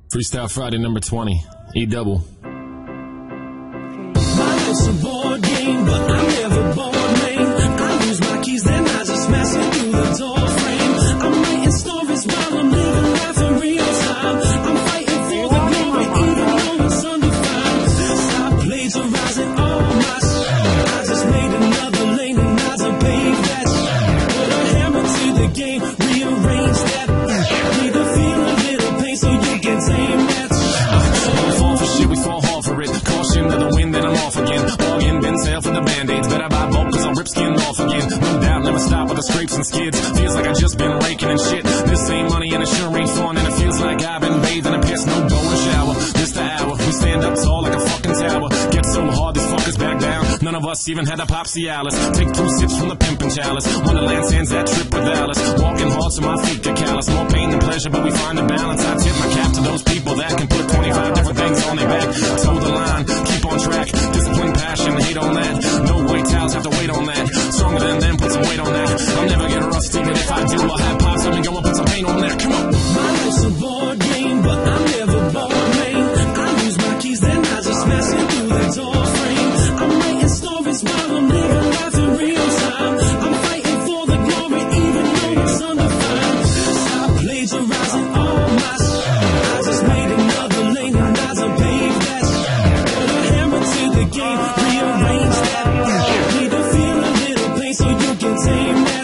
Freestyle Friday number 20, E-double. It's a board game, but I'm never bored, man. I lose my keys, then I just smash it through the door frame. I'm writing stories while I'm living life in real time. I'm fighting for the glory, even though it's undefined. Stop plagiarizing all my shit. I just made another lane and I done paved that shit. Put a hammer to the game, rearrange that. Need to feel a little pain so you can tame that shit. We fall for shit, we fall hard for it. Caution to the wind, then I'm off again. Bargain, been sale for the band-aids. Better buy bulk cause I'll rip skin off again. No doubt, never stop with the scrapes and skids. Feels like I just been raking and shit. This ain't money and it sure ain't fun. And it feels like I've been bathing in piss. No go and shower, this the hour. We stand up tall like a fucking tower. Get so hard, these fuckers back down. None of us even had a Pop Cialis. Take 2 sips from the pimpin' chalice. Wonderland sands that trip with Alice. Walking hard so my feet get callous. More pain than pleasure, but we find a balance. I tip my cap to those people that can put 25 different things on their back. Toe the line, keep on track. Discipline, passion, hate on that. No white towels, have to wait on that. Stronger than them, put some weight on that. I'll never get rusty, but if I do, I'll have pops up and go and put some paint on there. Come on. My life's a board game, but I'm never bored, man. I lose my keys, then I just smash it through the door frame. I'm writing stories while I'm living life in real time. I'm fighting for the glory, even though it's undefined. Stop plagiarizing all my shit. I just made another lane and I done paved that shit. Put a hammer to the game, rearrange that. Need to feel a little pain so you can tame that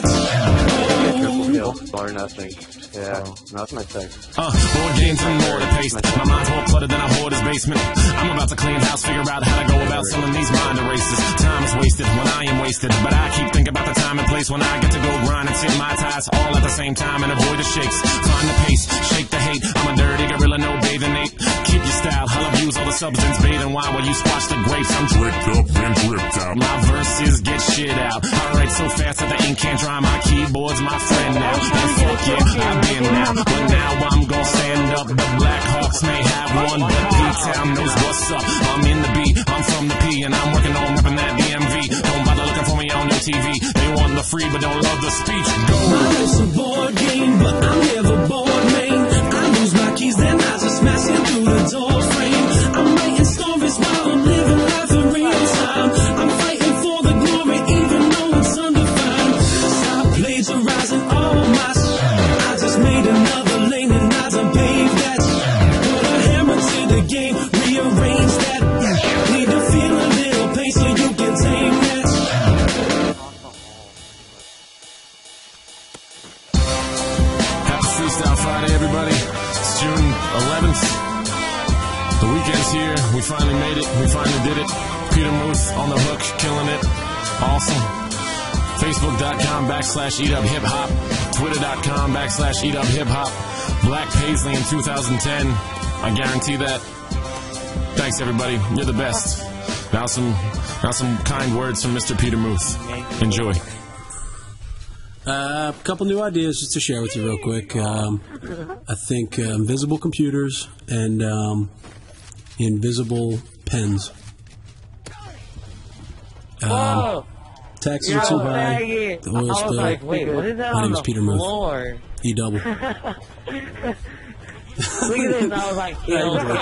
shit. Or nothing. Yeah, that's my thing. Board games and more to paste. My mind's more cluttered than a hoarder's basement. I'm about to clean house, figure out how to go about selling these mind erasers. Time is wasted when I am wasted, but I keep thinking about the time and place when I get to go grind and sit my ties all at the same time and avoid the shakes. Find the pace, shake the hate. I'm a dirty gorilla, no bathing ape. Keep your style, I'll abuse all the substance, bathing wine while you squash the grapes. I'm dripped up and dripped out. My verses get shit out. I write so fast that the ink can't dry. My keyboard's my friend now. And fuck yeah, I've been now, but now I'm gon' stand up. The Black Hawks may have one, but P-Town knows what's up. I'm in the B, I'm from the P, and I'm working on ripping that DMV. Don't bother looking for me on your TV. They want the free, but don't love the speech. Go. My life's a board game, but I'm never bored, man. I lose my keys, then I just smash it through the door frame. I'm writing stories while I'm living life in real time. I'm fighting for the glory, even though it's undefined. Stop plagiarizing all my shit. I just made another lane and I done paved that shit. Put a hammer to the game, rearrange that. Need to feel a little pain so you can tame that shit. Happy Freestyle Friday, everybody. It's June 11th. The weekend's here. We finally made it. We finally did it. Peter Muth on the hook, killing it. Awesome. Facebook.com/EatUpHipHop. Twitter.com/EatUpHipHop. Black Paisley in 2010. I guarantee that. Thanks, everybody. You're the best. Now some kind words from Mr. Peter Muth. Enjoy. A couple new ideas just to share with you real quick. I think invisible computers and invisible pens. Taxes are too high. The oil spill. Like, wait, what is that My on name is the Peter Muth. floor? E-double. Look at this, I was like, I enjoyed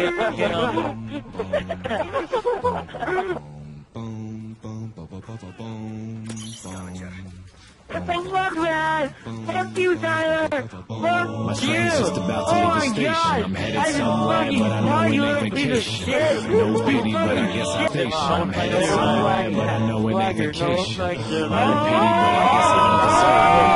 Fuck that! Fuck you, Tyler! Fuck My you! train's just about to leave the station. I'm headed somewhere, but I know it ain't vacation. No pity, but I guess I'm patient. I'm headed somewhere, but I know it ain't vacation. No pity, but I guess I don't deserve it.